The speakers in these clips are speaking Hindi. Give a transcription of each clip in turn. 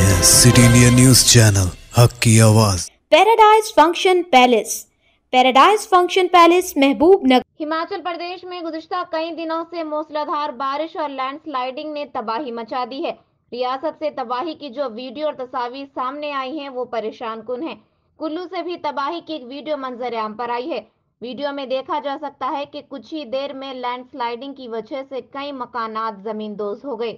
सिटी इंडिया न्यूज चैनल, हक की आवाज। Paradise function palace. Paradise function palace Mahabubnagar. Himachal Pradesh में गुज़िश्ता कई दिनों से मूसलाधार बारिश और लैंडस्लाइडिंग ने तबाही मचा दी है। रियासत से तबाही की जो वीडियो और तस्वीर सामने आई हैं वो परेशान कुन है। कुल्लू से भी तबाही की एक वीडियो मंजर आम पर आई है। वीडियो में देखा जा सकता है कि कुछ ही देर में लैंडस्लाइडिंग की वजह से कई मकानात जमींदोज हो गए।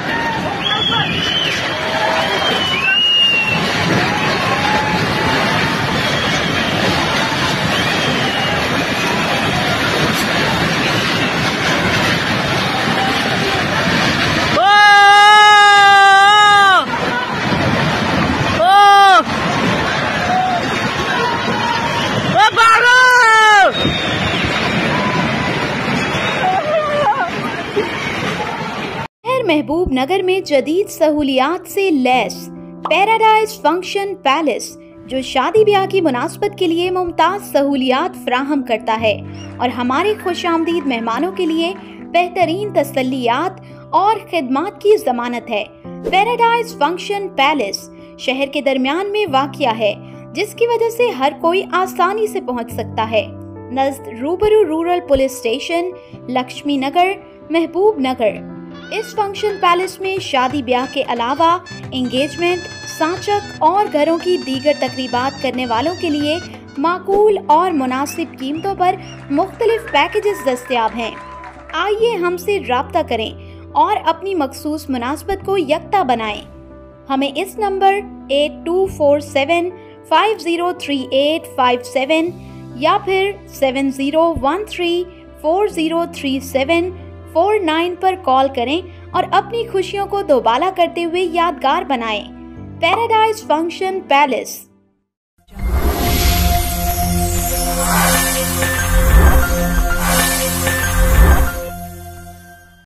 महबूब नगर में जदीद सहूलियात से लैस पैराडाइज फंक्शन पैलेस, जो शादी ब्याह की मुनासबत के लिए मुमताज सहूलियात फ्राहम करता है और हमारे खुशामदीद मेहमानों के लिए बेहतरीन तसल्लियात और खिदमात की जमानत है। पैराडाइज फंक्शन पैलेस शहर के दरमियान में वाक़िया है, जिसकी वजह से हर कोई आसानी से पहुंच सकता है। नज़द रूबरू rural police station, Laxmi Nagar, Mahabubnagar. इस फंक्शन पैलेस में शादी ब्याह के अलावा एंगेजमेंट, सांचक और घरों की दीगर तकरीबात करने वालों के लिए माकूल और मुनासिब कीमतों पर मुख्तलिफ पैकेजेस दस्तयाब हैं। आइए हमसे राब्ता करें और अपनी मखसूस मुनासबत को यकता बनाएं। हमें इस नंबर 8247503857 या फिर 7013403749 पर कॉल करें और अपनी खुशियों को दोबाला करते हुए यादगार बनाएं। Paradise function palace.